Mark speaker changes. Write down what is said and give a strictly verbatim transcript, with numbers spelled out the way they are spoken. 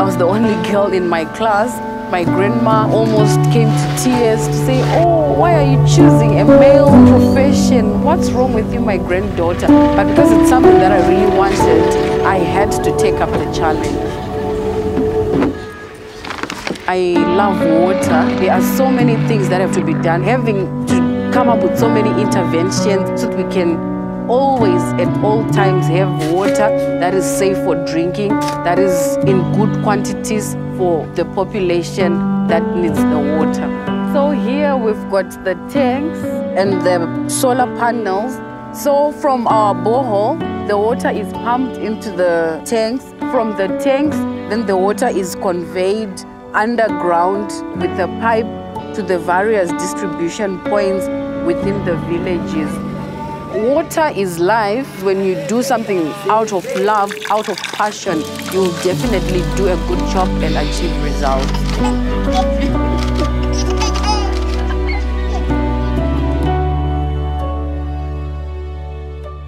Speaker 1: was the only girl in my class. My grandma almost came to tears to say, oh, why are you choosing a male profession? What's wrong with you, my granddaughter? But because it's something that I really wanted, I had to take up the challenge. I love water. There are so many things that have to be done. Having to come up with so many interventions so that we can always at all times have water that is safe for drinking, that is in good quantities for the population that needs the water. So here we've got the tanks and the solar panels. So from our borehole, the water is pumped into the tanks. From the tanks, then the water is conveyed underground with a pipe to the various distribution points within the villages. Water is life. When you do something out of love, out of passion, you'll definitely do a good job and achieve results.